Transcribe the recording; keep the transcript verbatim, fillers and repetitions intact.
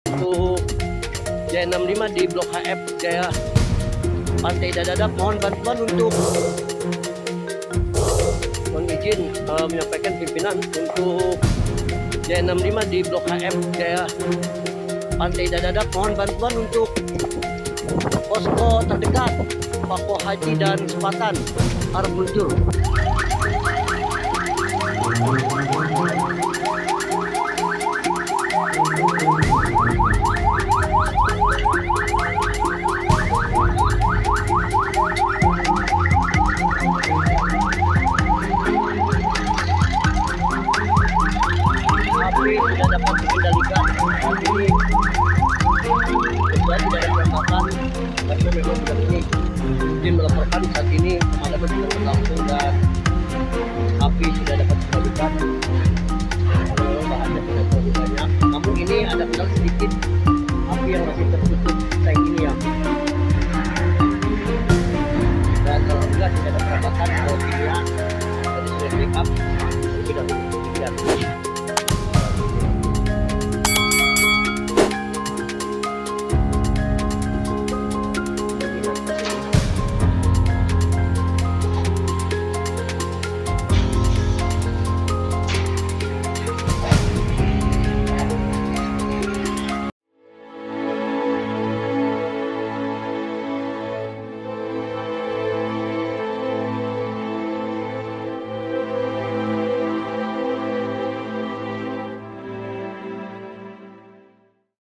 untuk Jaya enam lima di Blok H F Jaya Pantai Dadadap. Mohon bantuan untuk mohon izin uh, menyampaikan pimpinan untuk Jaya enam lima di Blok H F Jaya Pantai Dadadap. Mohon bantuan untuk posko terdekat Pako Haji dan Sepatan harap meluncur. Api sudah dapat dikendalikan. Ini sudah tidak ada perambahan karena memang sudah ini izin melaporkan saat ini pemadaman sudah berlangsung dan api sudah dapat dikendalikan. Kalau bahannya tidak terlalu banyak, namun ini ada kendala sedikit api yang masih tertutup tank ini ya. Dan kalau enggak tidak ada perambahan kalau kimia tadi sudah backup lebih dahulu.